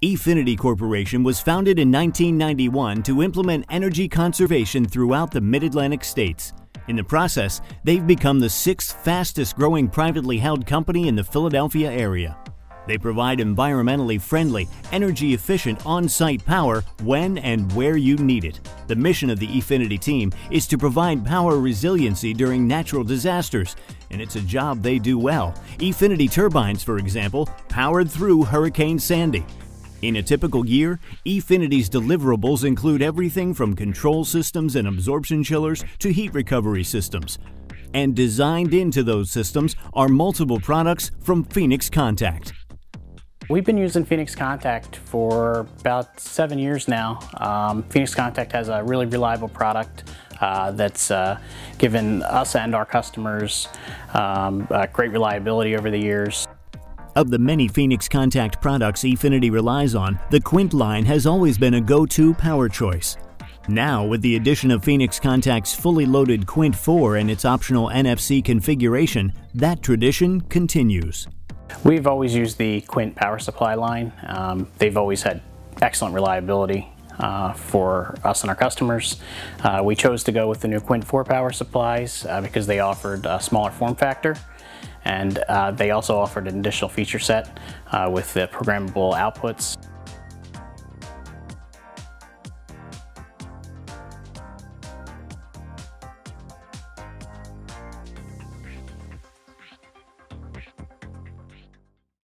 E-Finity Corporation was founded in 1991 to implement energy conservation throughout the Mid-Atlantic states. In the process, they've become the 6th fastest growing privately held company in the Philadelphia area. They provide environmentally friendly, energy-efficient on-site power when and where you need it. The mission of the E-Finity team is to provide power resiliency during natural disasters, and it's a job they do well. E-Finity turbines, for example, powered through Hurricane Sandy. In a typical year, E-Finity's deliverables include everything from control systems and absorption chillers to heat recovery systems. And designed into those systems are multiple products from Phoenix Contact. We've been using Phoenix Contact for about 7 years now. Phoenix Contact has a really reliable product that's given us and our customers great reliability over the years. Of the many Phoenix Contact products E-Finity relies on, the QUINT line has always been a go-to power choice. Now, with the addition of Phoenix Contact's fully loaded QUINT 4 and its optional NFC configuration, that tradition continues. We've always used the QUINT power supply line. They've always had excellent reliability for us and our customers. We chose to go with the new QUINT 4 power supplies because they offered a smaller form factor, and they also offered an additional feature set with the programmable outputs.